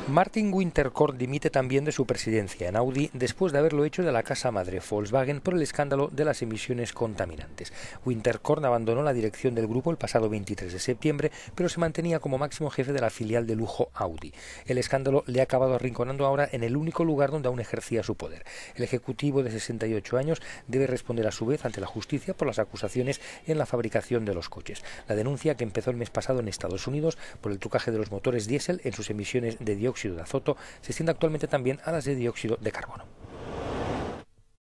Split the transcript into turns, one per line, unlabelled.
Martin Winterkorn dimite también de su presidencia en Audi después de haberlo hecho de la casa madre Volkswagen por el escándalo de las emisiones contaminantes. Winterkorn abandonó la dirección del grupo el pasado 23 de septiembre, pero se mantenía como máximo jefe de la filial de lujo Audi. El escándalo le ha acabado arrinconando ahora en el único lugar donde aún ejercía su poder. El ejecutivo de 68 años debe responder a su vez ante la justicia por las acusaciones en la fabricación de los coches. La denuncia, que empezó el mes pasado en Estados Unidos por el trucaje de los motores diésel en sus emisiones de dióxido de azoto, se extiende actualmente también a las de dióxido de carbono.